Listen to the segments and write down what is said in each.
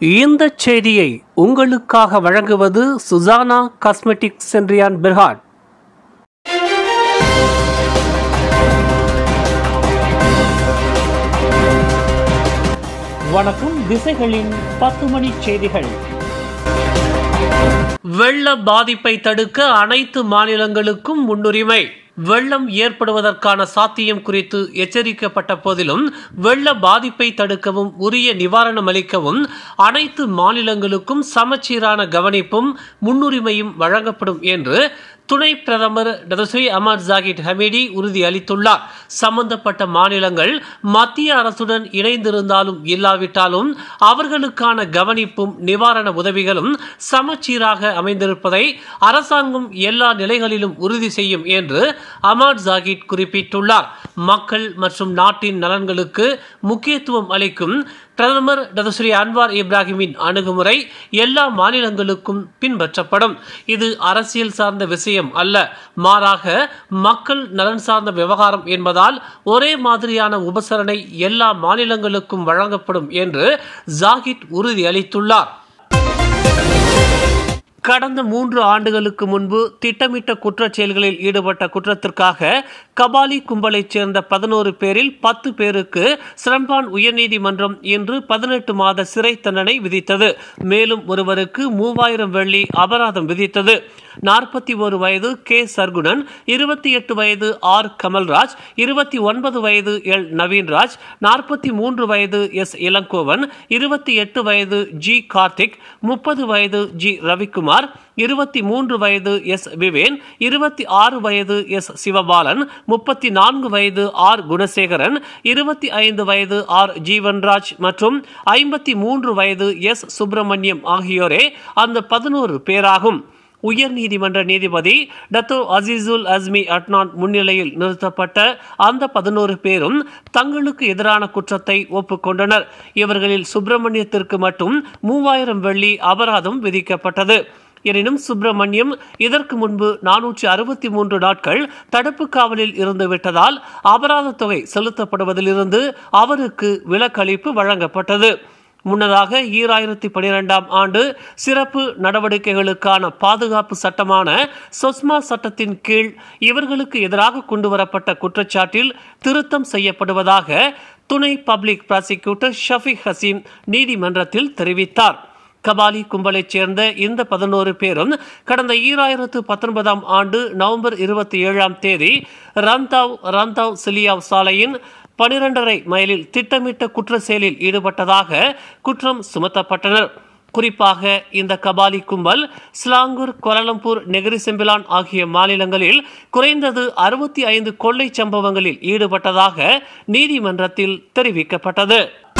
இந்த செய்தியை உங்களுக்காக வழங்குவது சுசானா காஸ்மெட்டிக்ஸ் சென்றியான் பெர்ஹாட். வணக்கம். திசைகளின் 10 மணி செய்திகள். வெள்ள பாதிப்பை தடுக்க அனைத்து மாநிலங்களுக்கும் முன்னுரிமை. வெள்ளம் ஏற்படுவதற்கான சாத்தியம் குறித்து எச்சரிக்கப்பட்ட போதிலும் வெள்ள பாதிப்பை தடுக்கவும் உரிய நிவாரணம் அளிக்கவும் அனைத்து மாநிலங்களுக்கும் சமச்சீரான கவனிப்பும் முன்னுரிமையும் வழங்கப்படும் என்று துணை பிரதமர் டதஸ்ரீ அமர் ஜாகித் ஹமீடி உறுதியளித்துள்ளார். சம்பந்தப்பட்ட மாநிலங்கள் மத்திய அரசுடன் இணைந்திருந்தாலும் இல்லாவிட்டாலும் அவர்களுக்கான கவனிப்பும் நிவாரண உதவிகளும் சமச்சீராக அமைந்திருப்பதை அரசாங்கம் எல்லா நிலைகளிலும் உறுதி செய்யும் என்று அமர் ஜாகித் குறிப்பிட்டுள்ளார். மக்கள் மற்றும் நாட்டின் நலன்களுக்கு முக்கியத்துவம் அளிக்கும் பிரதமர் டதஸ்ரீ அன்வார் இப்ராஹிமின் அணுகுமுறை எல்லா மாநிலங்களுக்கும் பின்பற்றப்படும். இது அரசியல் சார்ந்த விஷயம் அல்ல, மாறாக மக்கள் நலன் சார்ந்த விவகாரம் என்பதால் ஒரே மாதிரியான உபசரணை எல்லா மாநிலங்களுக்கும் வழங்கப்படும் என்று ஜாகித் உறுதியளித்துள்ளார். கடந்த 3 ஆண்டுகளுக்கு முன்பு திட்டமிட்ட குற்றச் செயல்களில் ஈடுபட்ட குற்றத்திற்காக கபாலி கும்பலைச் சேர்ந்த 11 பேரில் 10 பேருக்கு சிரம்பான் உயர்நீதிமன்றம் இன்று 18 மாத சிறை தண்டனை விதித்தது. மேலும் ஒருவருக்கு 3000 வெள்ளி அபராதம் விதித்தது. 41 வயது கே சர்குணன், 28 வயது ஆர் கமல்ராஜ், 29 வயது எல் நவீன்ராஜ், 43 வயது எஸ் இளங்கோவன், 28 வயது ஜி கார்த்திக், 30 வயது ஜி ரவிக்குமார், 23 வயது எஸ் விவேன், 26 வயது எஸ் சிவபாலன், 34 வயது ஆர் குணசேகரன், 25 வயது ஆர் ஜீவன்ராஜ் மற்றும் 53 வயது எஸ் சுப்பிரமணியம் ஆகியோரே அந்த 11 பேராகும். உயர்நீதிமன்ற நீதிபதி டத்தோ அசீசுல் அஸ்மி அட்னான் முன்னிலையில் நிறுத்தப்பட்ட அந்த 11 பேரும் தங்களுக்கு எதிரான குற்றத்தை ஒப்புக்கொண்டனர். இவர்களில் சுப்பிரமணியத்திற்கு மட்டும் 3000 வெள்ளி அபராதம் விதிக்கப்பட்டது. எனினும் சுப்பிரமணியம் இதற்கு முன்பு 463 நாட்கள் தடுப்பு காவலில் இருந்து விட்டதால் அபராத தொகை செலுத்தப்படுவதிலிருந்து அவருக்கு விலக்களிப்பு வழங்கப்பட்டது. முன்னதாக 2012ஆம் ஆண்டு சிறப்பு நடவடிக்கைகளுக்கான பாதுகாப்பு சட்டமான சொஸ்மா சட்டத்தின் கீழ் இவர்களுக்கு எதிராக கொண்டுவரப்பட்ட குற்றச்சாட்டில் திருத்தம் செய்யப்படுவதாக துணை பப்ளிக் ப்ராசிக்யூட்டர் ஷஃபீக் ஹசீம் நீதிமன்றத்தில் தெரிவித்தார். கபாலி கும்பலைச் சேர்ந்த இந்த 11 பேரும் கடந்த 2019ஆம் ஆண்டு நவம்பர் 27ஆம் தேதி ரந்தாவ் சிலியாவ் சாலையின் 12.5 மைலில் திட்டமிட்ட குற்ற செயலில் ஈடுபட்டதாக குற்றம் சுமத்தப்பட்டனர். குறிப்பாக இந்த கபாலி கும்பல் ஸ்லாங்கூர், கோலாலம்பூர், நெகிரி செம்பிலான் ஆகிய மாநிலங்களில் குறைந்தது 65 கொள்ளை சம்பவங்களில் ஈடுபட்டதாக நீதிமன்றத்தில் தெரிவிக்கப்பட்டது.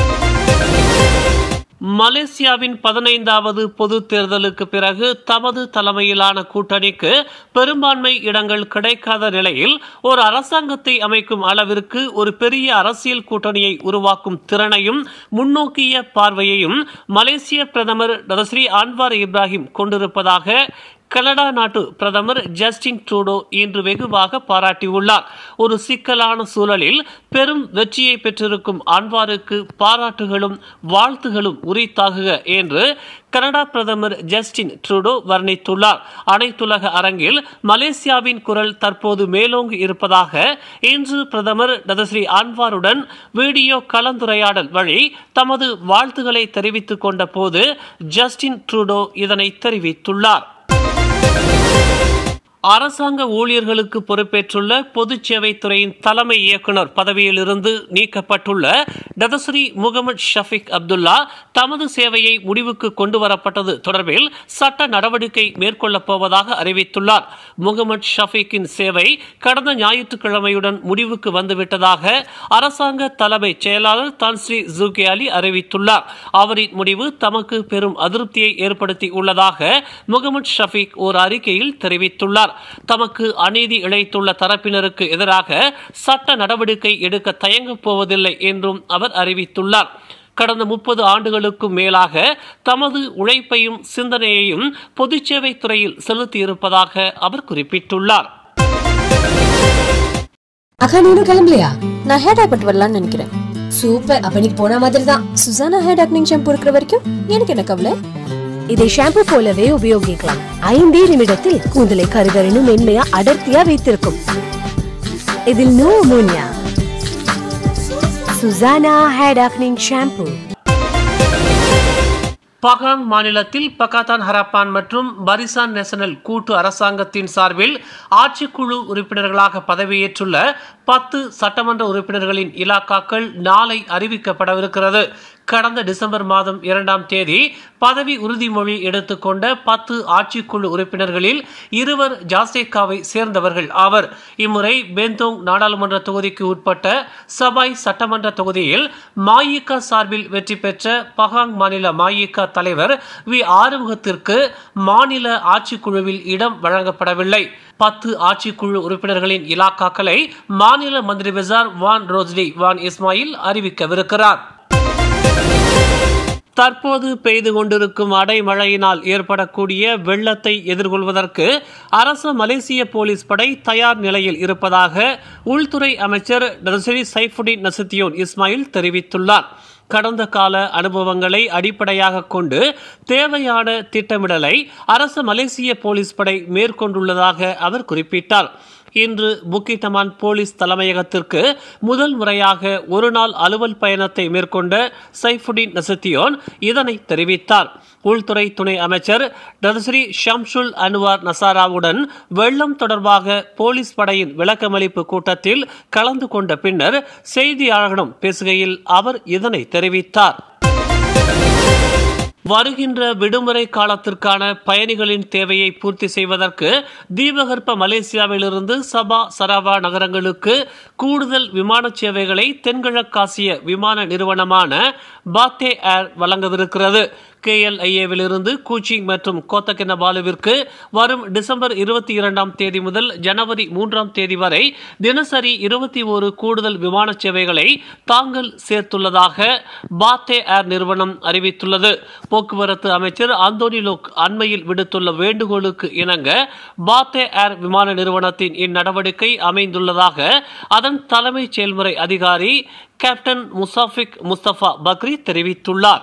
மலேசியாவின் 15வது பொது தேர்தலுக்கு பிறகு தமது தலைமையிலான கூட்டணிக்கு பெரும்பான்மை இடங்கள் கிடைக்காத நிலையில் ஒரு அரசாங்கத்தை அமைக்கும் அளவிற்கு ஒரு பெரிய அரசியல் கூட்டணியை உருவாக்கும் திறனையும் முன்னோக்கிய பார்வையையும் மலேசிய பிரதமர் டதஸ்ரீ அன்வார் இப்ராஹிம் கொண்டிருப்பதாக கனடா நாட்டு பிரதமர் ஜஸ்டின் ட்ரூடோ இன்று வெகுவாக பாராட்டியுள்ளார். ஒரு சிக்கலான சூழலில் பெரும் வெற்றியை பெற்றிருக்கும் அன்வாருக்கு பாராட்டுகளும் வாழ்த்துகளும் உரித்தாகுக என்று கனடா பிரதமர் ஜஸ்டின் ட்ரூடோ வர்ணித்துள்ளார். அனைத்துலக அரங்கில் மலேசியாவின் குரல் தற்போது மேலோங்கி இருப்பதாக இன்று பிரதமர் டதஸ்ரீ அன்வாருடன் வீடியோ கலந்துரையாடல் வழி தமது வாழ்த்துக்களை தெரிவித்துக் கொண்ட போது ஜஸ்டின் ட்ரூடோ இதனை தெரிவித்துள்ளார். அரசாங்க ஊழியர்களுக்கு பொறுப்பேற்றுள்ள பொது சேவைத்துறையின் தலைமை இயக்குனர் பதவியிலிருந்து நீக்கப்பட்டுள்ள டதஸ்ரீ முகமது ஷஃபீக் அப்துல்லா தமது சேவையை முடிவுக்கு கொண்டு வரப்பட்டது தொடர்பில் சட்ட நடவடிக்கை மேற்கொள்ளப் போவதாக அறிவித்துள்ளார். முகமது ஷஃபீக்கின் சேவை கடந்த ஞாயிற்றுக்கிழமையுடன் முடிவுக்கு வந்துவிட்டதாக அரசாங்க தலைமை செயலாளர் தான்ஸ்ரீ ஜூகே அலி அறிவித்துள்ளார். அவரின் முடிவு தமக்கு பெரும் அதிருப்தியை ஏற்படுத்தி உள்ளதாக முகமது ஷஃபீக் ஒரு அறிக்கையில் தெரிவித்துள்ளார். தமக்கு அநீதி இழைத்துள்ள தரப்பினருக்கு எதிராக சட்ட நடவடிக்கை எடுக்க தயங்கப் போவதில்லை என்றும் அவர் அறிவித்துள்ளார். கடந்த 30 ஆண்டுகளுக்கும் மேலாக தமது உழைப்பையும் சிந்தனையையும் பொதுச்சேவை துறையில் செலுத்தியிருப்பதாக அவர் குறிப்பிட்டுள்ளார். அக்கா நீனும் கிளம்பலையா? நான் ஹேர் டை பட்டு வரலான்னு நினைக்கிறேன். சூப்பர், அப்ப நீ போன மாதிரி தான். சுசானா ஹேர் டாக்னிங் ஷாம்பு இருக்கிற வரைக்கும் எனக்கு என்ன கவலை? இதை ஷாம்பு போலவே உபயோகிக்கலாம். 5 நிமிடத்தில் கூந்தலை கருகரினும் மென்மையா அடர்த்தியா வைத்திருக்கும். இதில் no ammonia. Susana hair darkening shampoo. பகாங் மாநிலத்தில் பகாத்தான் ஹராப்பான் மற்றும் பரிசான் நேஷனல் கூட்டு அரசாங்கத்தின் சார்பில் ஆட்சிக்குழு உறுப்பினர்களாக பதவியேற்றுள்ள 10 சட்டமன்ற உறுப்பினர்களின் இலாக்காக்கள் நாளை அறிவிக்கப்படவிருக்கிறது. கடந்த டிசம்பர் மாதம் 2ஆம் தேதி பதவி உறுதிமொழி எடுத்துக்கொண்ட 10 ஆட்சிக்குழு உறுப்பினர்களில் 2 ஜாசேகாவை சேர்ந்தவர்கள் ஆவர். இம்முறை பெந்தோங் நாடாளுமன்ற தொகுதிக்கு உட்பட்ட சபாய் சட்டமன்ற தொகுதியில் மாயிகா சார்பில் வெற்றி பெற்ற பகாங் மாநில மாயிகா தலைவர் வி ஆறுமுகத்திற்கு மாநில ஆட்சிக்குழுவில் இடம் வழங்கப்படவில்லை. 10 ஆட்சிக்குழு உறுப்பினர்களின் இலாக்காக்களை மாநில மந்திரி விசார் வான் ரோஸ்டி வான் இஸ்மாயில் அறிவிக்கவிருக்கிறார். தற்போது பெய்து கொண்டிருக்கும் அடைமழையினால் ஏற்படக்கூடிய வெள்ளத்தை எதிர்கொள்வதற்கு அரசு மலேசிய போலீஸ் படை தயார் நிலையில் இருப்பதாக உள்துறை அமைச்சர் டர்சரி சைஃபுடின் நசுத்தியோன் இஸ்மாயில் தெரிவித்துள்ளார். கடந்த கால அனுபவங்களை அடிப்படையாக கொண்டு தேவையான திட்டமிடலை அரசு மலேசிய போலீஸ் படை மேற்கொண்டுள்ளதாக அவர் குறிப்பிட்டார். இன்று புக்கிட்டமான் போலீஸ் தலைமையகத்திற்கு முதல் முறையாக ஒரு நாள் அலுவல் பயணத்தை மேற்கொண்ட சைஃபுடின் நசுத்தியோன் இதனை தெரிவித்தார். உள்துறை துணை அமைச்சர் டர்ஸ்ரீ ஷம்சுல் அன்வார் நசாராவுடன் வெள்ளம் தொடர்பாக போலீஸ் படையின் விளக்கமளிப்பு கூட்டத்தில் கலந்து கொண்ட பின்னர் செய்தியாளர்களிடம் பேசுகையில் அவர் இதனை தெரிவித்தார். வருகின்ற விடுமுறை காலத்திற்கான பயணிகளின் தேவையை பூர்த்தி செய்வதற்கு தீபகற்ப மலேசியாவிலிருந்து சபா சரவா நகரங்களுக்கு கூடுதல் விமான சேவைகளை தென்கிழக்காசிய விமான நிறுவனமான பாத்தே ஏர் வழங்கவிருக்கிறது. KLIA-விலிருந்து கூச்சிங் மற்றும் கோத்தகினபாலுவிற்கு வரும் டிசம்பர் 22ஆம் தேதி முதல் ஜனவரி 3ஆம் தேதி வரை தினசரி 21 கூடுதல் விமான சேவைகளை தாங்கள் சேர்த்துள்ளதாக பாத்தே ஏர் நிறுவனம் அறிவித்துள்ளது. போக்குவரத்து அமைச்சர் அந்தோனி லோக் அண்மையில் விடுத்துள்ள வேண்டுகோளுக்கு இணங்க பாத்தே ஏர் விமான நிறுவனத்தின் இந்நடவடிக்கை அமைந்துள்ளதாக அதன் தலைமை செயல்முறை அதிகாரி கேப்டன் முசாஃபிக் முஸ்தபா பக்ரி தெரிவித்துள்ளார்.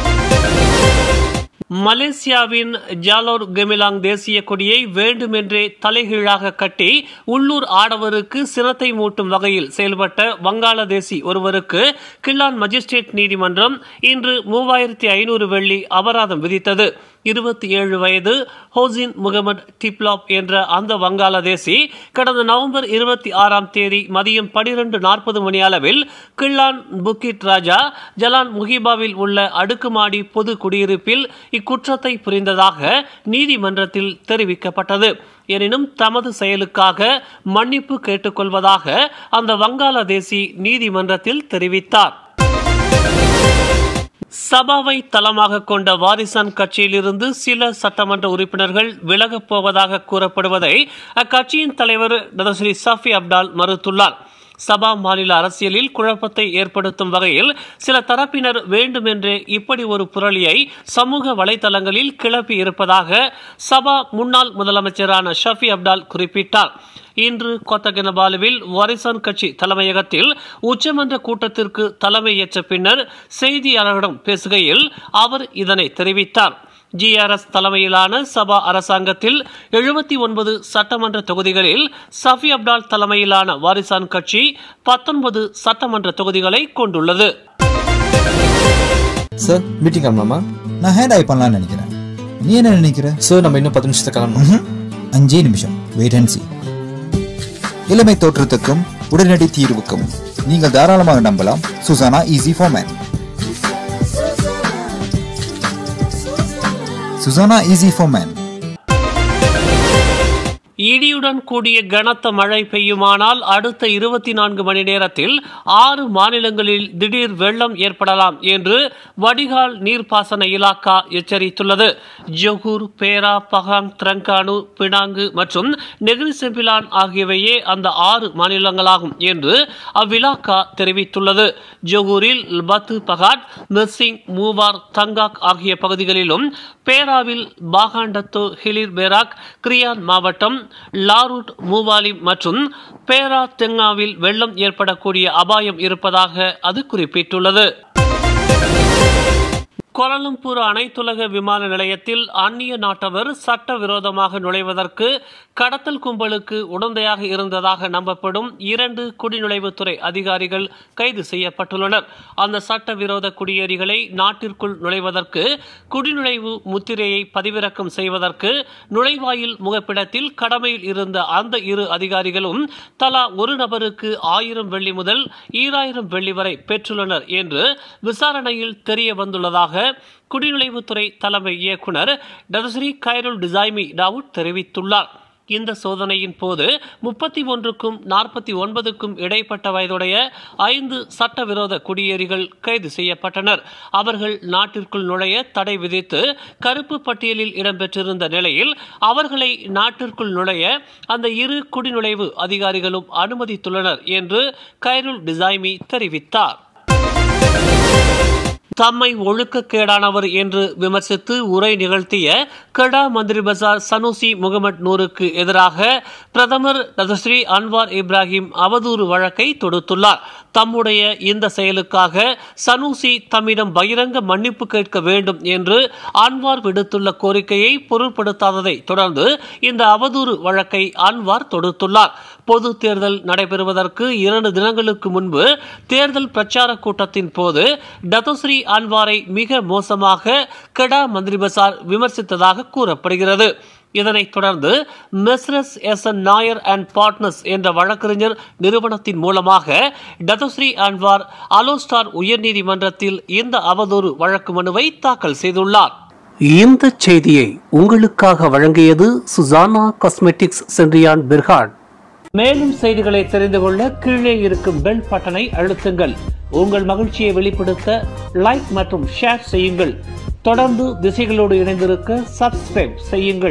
மலேசியாவின் ஜாலோர் கெமிலாங் தேசிய கொடியை வேண்டுமென்றே தலைகீழாக கட்டி உள்ளூர் ஆடவருக்கு சிரத்தை மூட்டும் வகையில் செயல்பட்ட வங்காளதேசி ஒருவருக்கு கில்லான் மஜிஸ்ட்ரேட் நீதிமன்றம் இன்று 3500 வெள்ளி அபராதம் விதித்தது. 27 வயது ஹோசின் முகமது டிப்லாப் என்ற அந்த வங்காளதேசி கடந்த நவம்பர் 26ஆம் தேதி மதியம் 12:40 மணி அளவில் கில்லான் புக்கிட் ராஜா ஜலான் முஹிபாவில் உள்ள அடுக்குமாடி பொது குடியிருப்பில் இக்குற்றத்தை புரிந்ததாக நீதிமன்றத்தில் தெரிவிக்கப்பட்டது. எனினும் தமது செயலுக்காக மன்னிப்பு கேட்டுக்கொள்வதாக அந்த வங்காளதேசி நீதிமன்றத்தில் தெரிவித்தார். சபாவை தளமாக கொண்ட வாரிசான் கட்சியிலிருந்து சில சட்டமன்ற உறுப்பினர்கள் விலகப் போவதாக கூறப்படுவதை அக்கட்சியின் தலைவர் டர்ஸ்ரீ சஃபி அப்டால் மறுத்துள்ளார். சபா மாநில அரசியலில் குழப்பத்தை ஏற்படுத்தும் வகையில் சில தரப்பினர் வேண்டுமென்றே இப்படி ஒரு புரளியை சமூக வலைதளங்களில் கிளப்பி இருப்பதாக சபா முன்னாள் முதலமைச்சரான ஷஃபி அப்டால் குறிப்பிட்டார். இன்று கோத்தகினபாலுவில் வாரிசான் கட்சி தலைமையகத்தில் உச்சமன்ற கூட்டத்திற்கு தலைமையேற்ற பின்னர் செய்தியாளர்களிடம் பேசுகையில் அவர் இதனை தெரிவித்தார். GRS தலைமையிலான சபா அரசாங்கத்தில் 79 சட்டமன்ற தொகுதிகளில் சஃபி அப்டால் தலைமையிலான வாரிசான் கட்சி 19 சட்டமன்ற தொகுதிகளை கொண்டுள்ளது. சார் மீட்டிங் ஆகலாமா? நான் ஹேண்ட் ஐ பண்ணலாம்னு நினைக்கிறேன். நீ என்ன நினைக்கிற? சார் நம்ம இன்னும் 10 நிமிஷத்துக்கு கிளம்பணும். 5 நிமிஷம் வெயிட் அண்ட் see. இளமை தோற்றத்துக்கும் உடனடி தீர்வுக்கும் நீங்கள் தாராளமாக நம்பலாம் Susana easy for man. Susana easy for man. இடியுடன் கூடிய கனத்த மழை பெய்யுமானால் அடுத்த 24 மணி நேரத்தில் 6 மாநிலங்களில் திடீர் வெள்ளம் ஏற்படலாம் என்று வடிகால் நீர்ப்பாசன இலாக்கா எச்சரித்துள்ளது. ஜொகூர், பேரா, பகாங், திரங்கானு, பினாங்கு மற்றும் நெகிரி செம்பிலான் ஆகியவையே அந்த 6 மாநிலங்களாகும் என்று அவ்விலாக்கா தெரிவித்துள்ளது. ஜொகூரில் பத்து பகாட், மிர்சிங், மூவார், தங்காக் ஆகிய பகுதிகளிலும், பேராவில் பாகாண்டத்தோ, ஹிலிர் பேராக், கிரியான் மாவட்டம், லாரூட், மூவாலி மற்றும் பேரா தெங்காவில் வெள்ளம் ஏற்படக்கூடிய அபாயம் இருப்பதாக அது குறிப்பிட்டுள்ளது. கோலாலம்பூர் அனைத்துலக விமான நிலையத்தில் அந்நிய நாட்டவர் சட்டவிரோதமாக நுழைவதற்கு கடத்தல் கும்பலுக்கு உடந்தையாக இருந்ததாக நம்பப்படும் 2 குடிநுழைவுத்துறை அதிகாரிகள் கைது செய்யப்பட்டுள்ளனர். அந்த சட்டவிரோத குடியேறிகளை நாட்டிற்குள் நுழைவதற்கு குடிநுழைவு முத்திரையை பதிவிறக்கம் செய்வதற்கு நுழைவாயில் முகப்பிடத்தில் கடமையில் இருந்த அந்த 2 அதிகாரிகளும் தலா ஒரு நபருக்கு 1000 வெள்ளி முதல் 2000 வெள்ளி வரை பெற்றுள்ளனர் என்று விசாரணையில் தெரிய வந்துள்ளதாக குடிநுழைவுத்துறை தலைமை இயக்குனர் டதஸ்ரீ கைருல் டிசைமி தாவூட் தெரிவித்துள்ளார். இந்த சோதனையின் போது 31க்கும் 49க்கும் இடைப்பட்ட வயதுடைய 5 சட்டவிரோத குடியேறிகள் கைது செய்யப்பட்டனர். அவர்கள் நாட்டிற்குள் நுழைய தடை விதித்து கருப்பு பட்டியலில் இடம்பெற்றிருந்த நிலையில் அவர்களை நாட்டிற்குள் நுழைய அந்த 2 குடிநுழைவு அதிகாரிகளும் அனுமதித்துள்ளனர் என்று கைருல் டிசைமி தெரிவித்தார். தம்மை ஒழுக்கக்கேடானவர் என்று விமர்சித்து உரை நிகழ்த்திய கடா மந்திரி பசார் சனூசி முகமது நூருக்கு எதிராக பிரதமர் டதஸ்ரீ அன்வார் இப்ராஹிம் அவதூறு வழக்கை தொடுத்துள்ளார். தம்முடைய இந்த செயலுக்காக சனூசி தம்மிடம் பகிரங்க மன்னிப்பு கேட்க வேண்டும் என்று அன்வார் விடுத்துள்ள கோரிக்கையை பொருட்படுத்தாததை தொடர்ந்து இந்த அவதூறு வழக்கை அன்வார் தொடுத்துள்ளார். பொது தேர்தல் நடைபெறுவதற்கு 2 தினங்களுக்கு முன்பு தேர்தல் பிரச்சார கூட்டத்தின் போது டதஸ்ரீ அன்வாரை மிக மோசமாக கடா மந்திரி பசார் விமர்சித்ததாக கூறப்படுகிறது. இதனைத் தொடர்ந்து Messrs S N. Nair and partners என்ற வழக்கறிஞர் நிறுவனத்தின் மூலமாக டதஸ்ரீ அன்வார் அலோஸ்டார் உயர்நீதிமன்றத்தில் இந்த அவதூறு வழக்கு மனுவை தாக்கல் செய்துள்ளார். இந்த செய்தியை உங்களுக்காக வழங்கியது சுசானா காஸ்மெட்டிக்ஸ் சென்றியான் பிர்ஹாட். மேலும் செய்திகளை தெரிந்து கொள்ள கீழே இருக்கும் பெல் பட்டனை அழுத்துங்கள். உங்கள் மகிழ்ச்சியை வெளிப்படுத்த லைக் மற்றும் ஷேர் செய்யுங்கள். தொடர்ந்து திசைகளோடு இணைந்திருக்க சப்ஸ்கிரைப் செய்யுங்கள்.